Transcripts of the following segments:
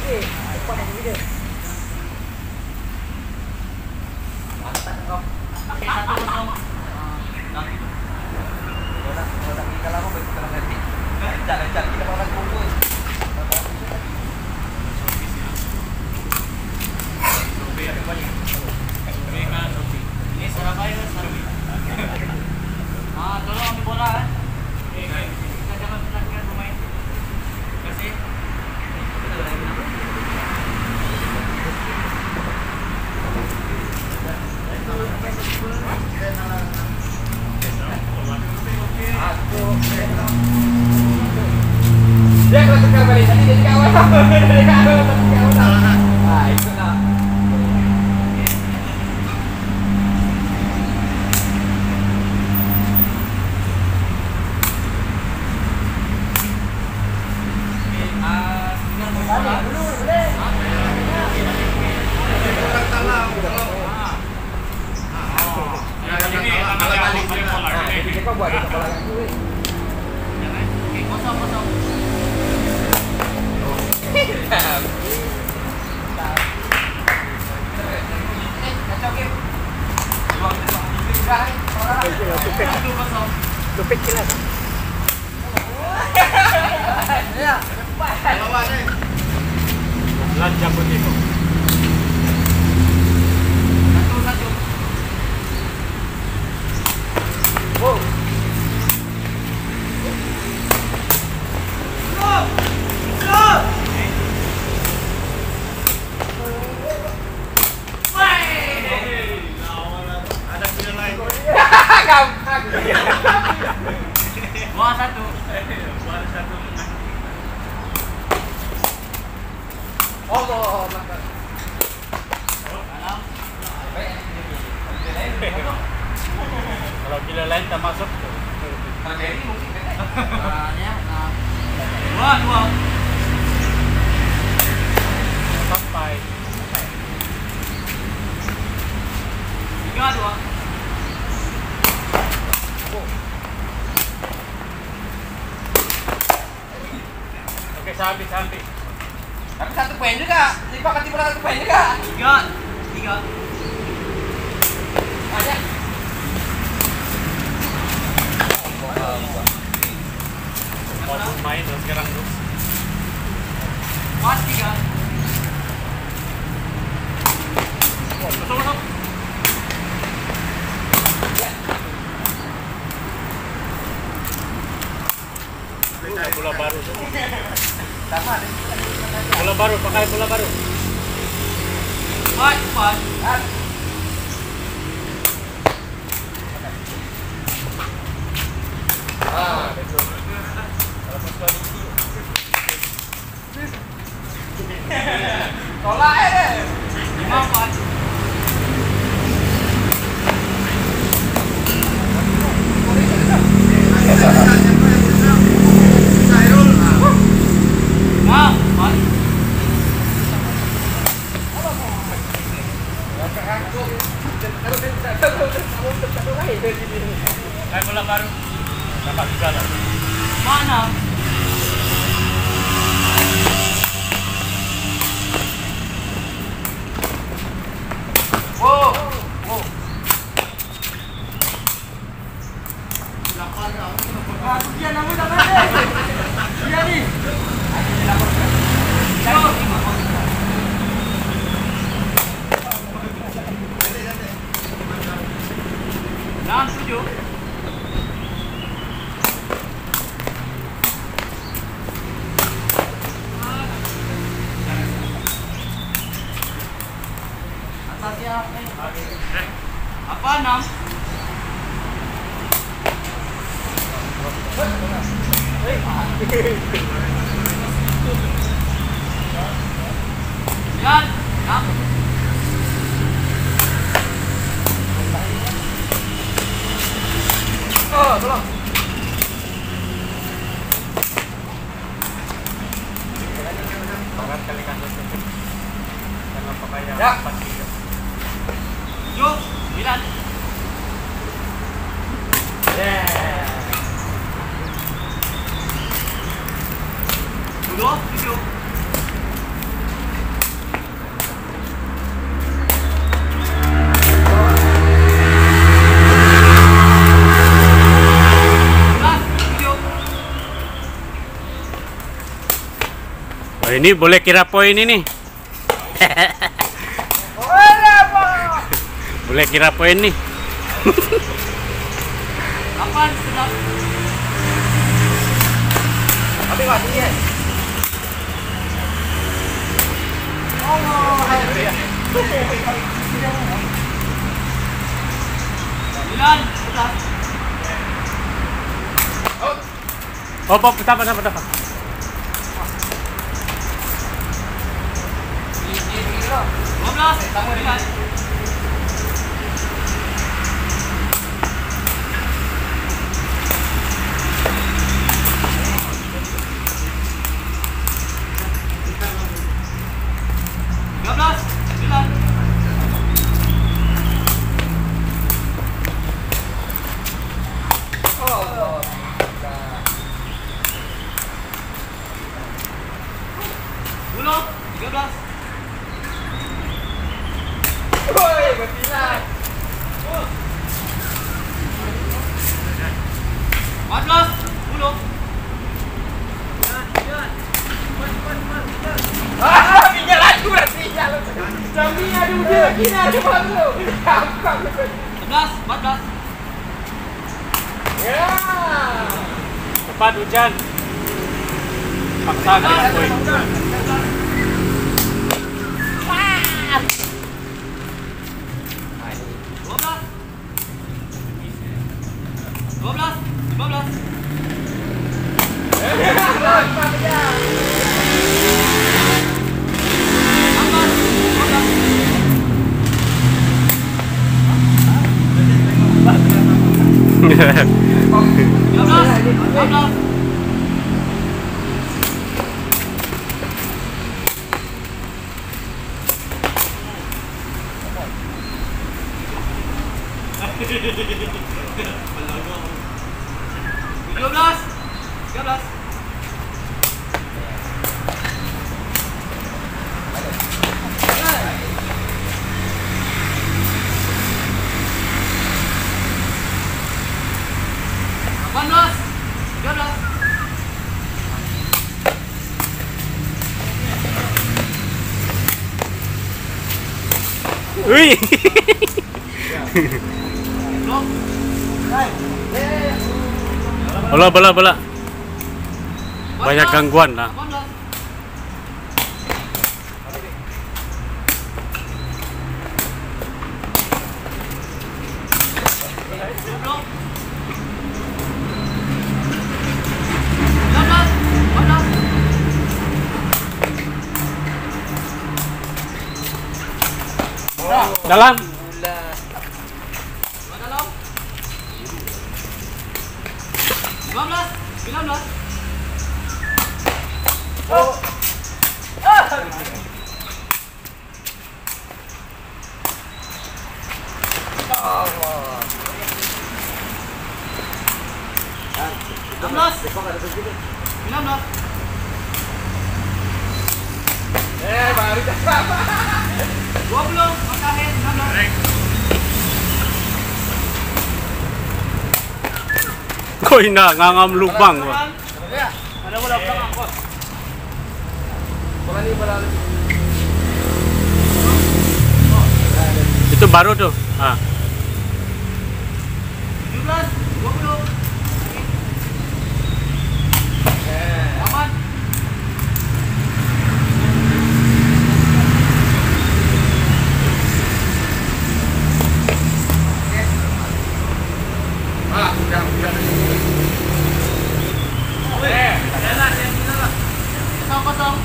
Cepat nak video. Mantap kau. Pakai 1-0. Kalau nak kita lama baik kita nanti. Lancar kita makan kumpul. Ini Surabaya Sarwi. Tolong ambil bola kita jangan penatkan pemain. Terima kasih. Dia kalau tukar balik tadi jadi kawan. Dari kawan tapi kawan. Ah, ikutlah. Kau buat dia tak bola kat aku. Okey, kosong. Kacau game. Luang dah. Orang. Lupit kelas. Ya, cepat. Lawan ni. Lancar putih tu. 1-1. Oh. Ada pilihan lain. Gampang. Buang 1. Buat satu. Oh, makan. Kalau gila lain tak masuk. Kalau jadi mungkin kan. Dua. Sampai 3-2. Okey, sampai. Tapi 1 poin juga. Lipat mati bola 1 poin juga. 3. Banyak. Mau main sekarang tu. Mas 3. Betul. Bola baru. Sama ada. Bola baru, pakai bola baru. Cepat. Betul. Tolak dia. 5-4. Pakai bola baru. Dapat juga lah. Mana? Wow. Dia nama tak ada. Dia ni. Jangan 7. Atasnya apa 6? Yan, 6. Oh, tolong. Bangat kali kasus itu. Karena pakai yang Ya. 4-3. 7, 9. Yeah. 10, 7. Oh, ini boleh kira poin ini. Boleh kira poin nih. 8 sedap. Tapi waktu ini. Oh, ada dia. 9 sedap. Oh, betapa. 12 9. Woi, berpilah. 14 10. Ah, pinjal aku berarti. Jami aduh dia kini ada baru. Gampang. 11 14. Ya. Cepat hujan. Paksa kira poin. 12 15. Wih. Bola. Banyak gangguan lah. 15. Dalam. Dalam. 15 19. Oh. 16 19. Baru cakap. 20 makahin 19. Kok indah ngangam lubang gua. Ada bola belakang bos. Bola ni bola. Itu baru tuh. Ah. 17 20. Aman. Udah. Kosong.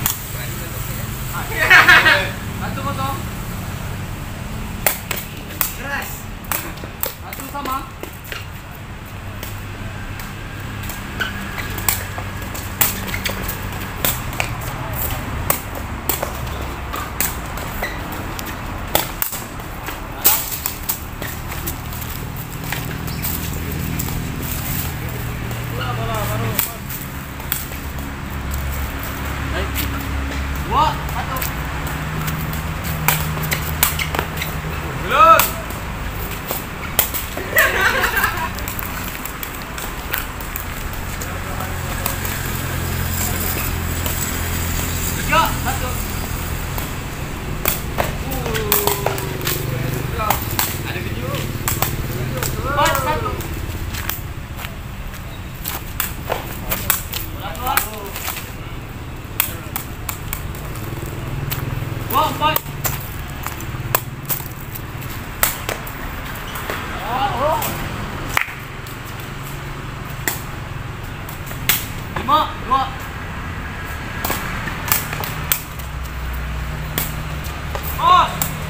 Satu kosong. 2. Oh!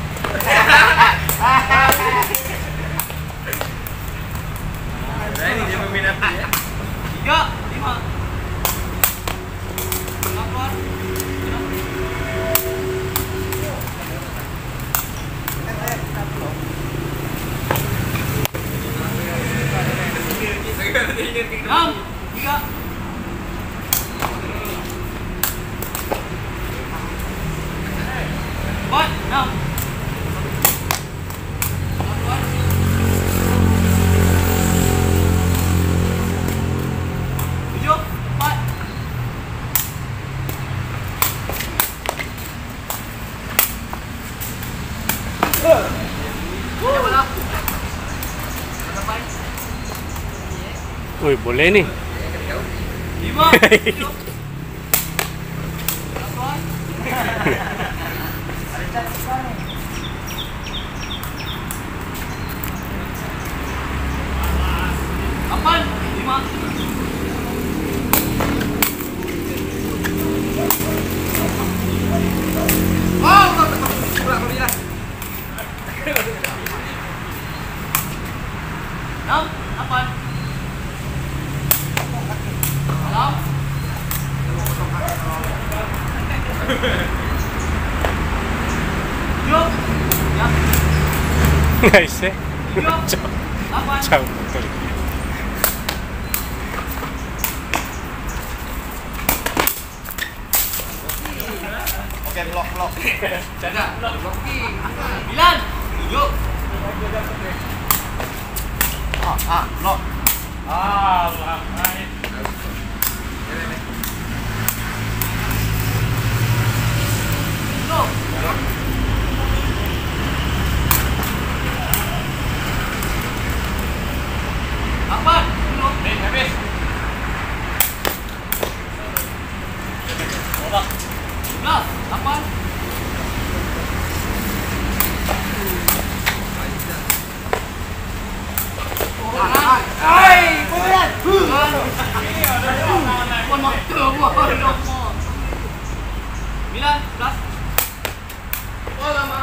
Ini dia meminati ya. 3, 5. Keluar. Enam, 3. Empat, 6. Uy, boleh ni. 5. 7. 8, 5. Oh, pulang kali lah. 6, 8. Salam. 7. Ya. Guys eh. 7. 8. Ciao. Oke, blok. Jaga. Blok. 9, 7. Blok. Allah, baik. Blok. 8, 10. Habis. 11, 8. Ai, kemudian. Bukan motor buah nomor. 9, 11. Oh, lama.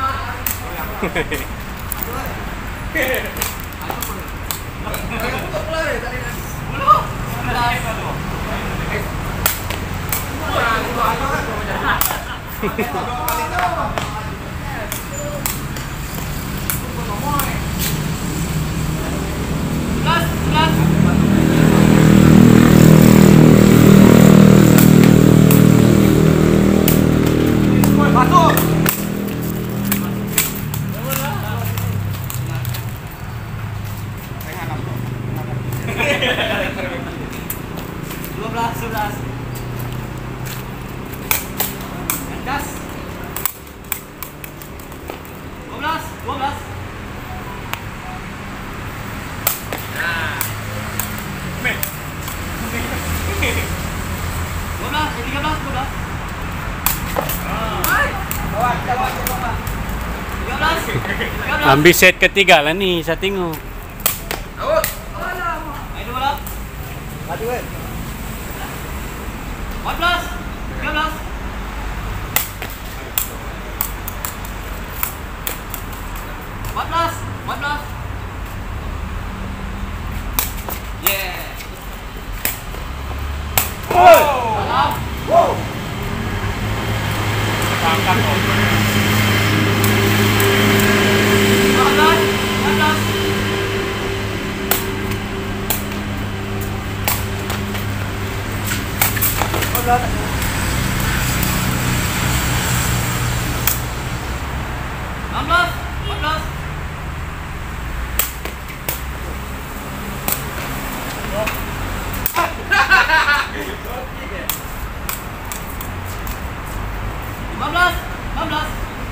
Belum. 11. Masuk. Gas. 12. Nah. 12. Jawab. 13. Ambil set ketiga lah ni, saya tengok. Out. Ayo bola. Mati weh. 14. 13. 14. Yeah. Salam. Angkat kok. 15.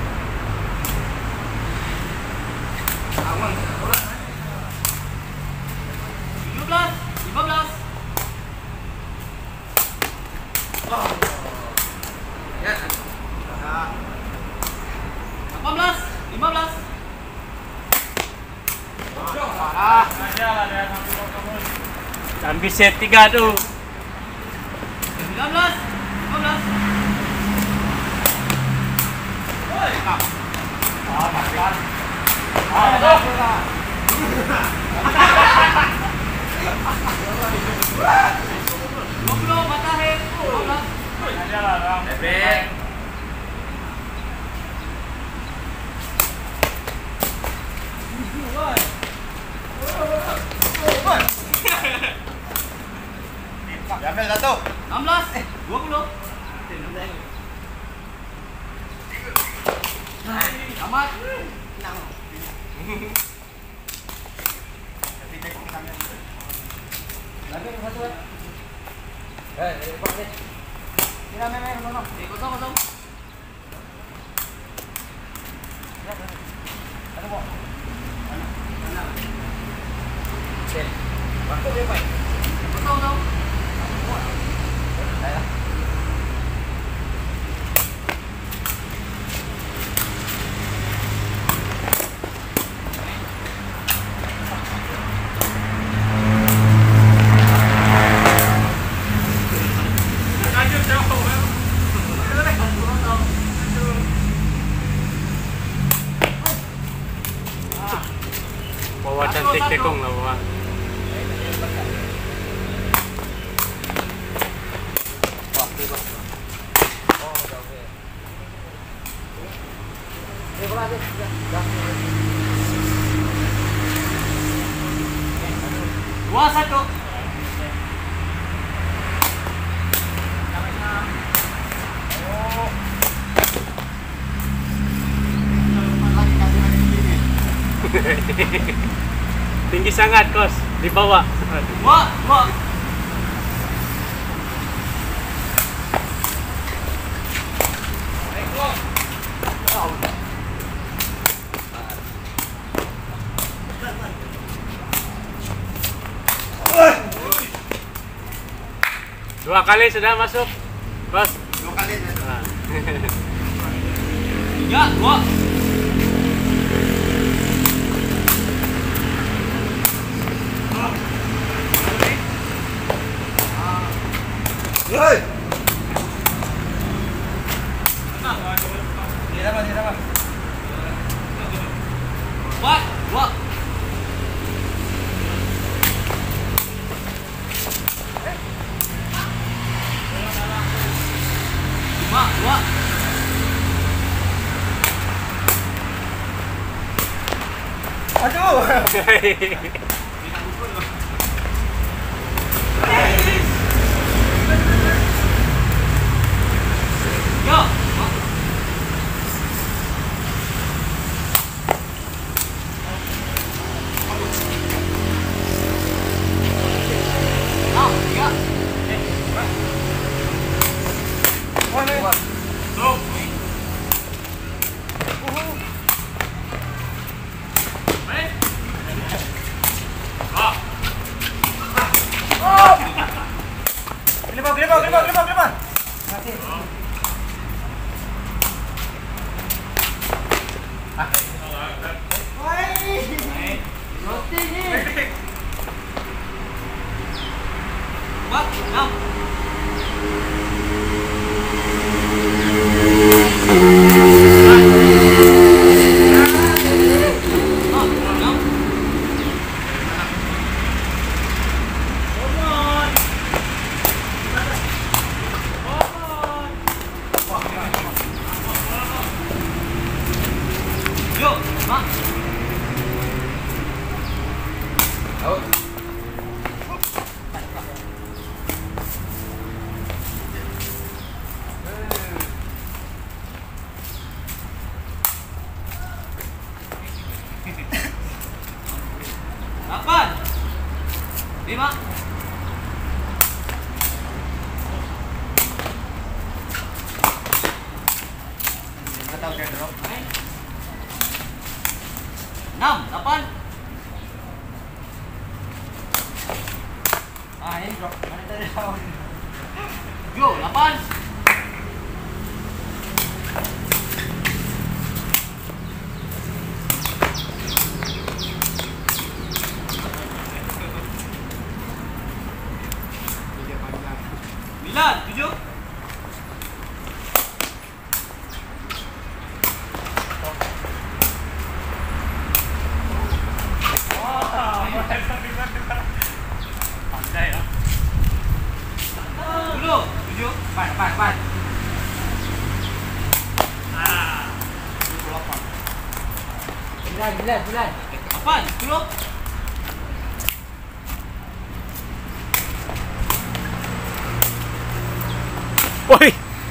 Aman. 17. 15. Ya. 18. 15. Aja lah dia sampai Ambil set tiga tu. 9. Ambil satu. 16, 20. Tamat. Lagi satu. Pak ni. Sila main, Kosong. Ada mo. Okay. Waktu dia baik. Kosong. Bawa cantik tekong lah bawa. Dua satu. Tinggi sangat kos di bawah. Dua. Dua kali sudah masuk. Kos. 2 kali. Ah. 3, 2. Hei. Dia dapat. 4, 2. Dua. Aduh. Yo. Tiga. Kelima. Roti ni. 4, 6. Yuk, Mak. Lapan. 5. Enggak tahu saya drop. 6, 8. Ini drop. Mana tadi tahu. Yo, 8. Dia panjang. 9, 7. Depan. Bulan. 8, 10. Woi.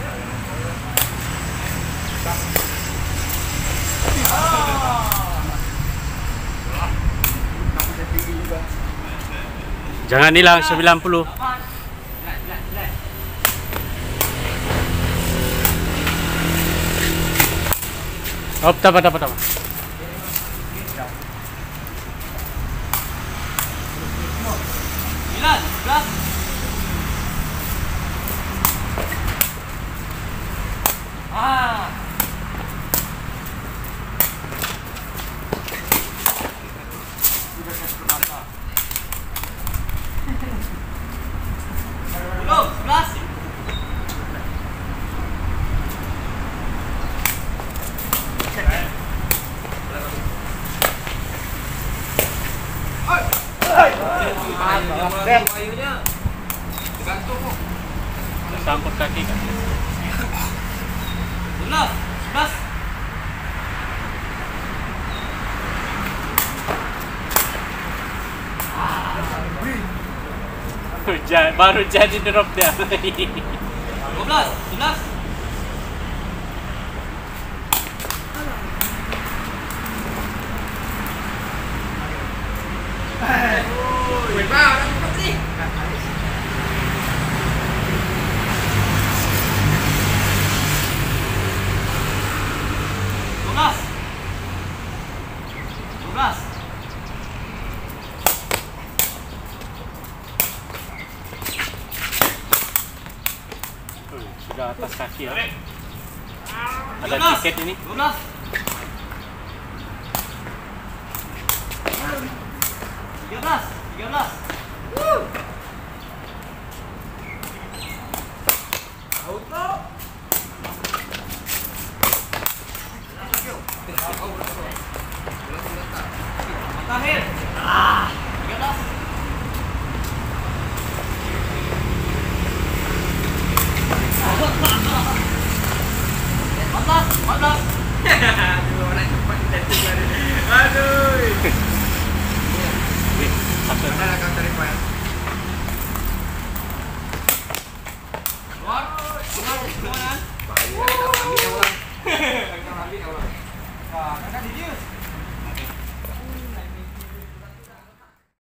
Jangan hilang 90. Oh, tama. 9, 11. Belum, 11. Sangkut kaki kan. 11, 11. Baru jadi drop dia. 12, 11. Wait, ba, dapat ni. 12. 12. Sudah atas kaki ya. Ada 12. tiket ini. 12. 13. 13.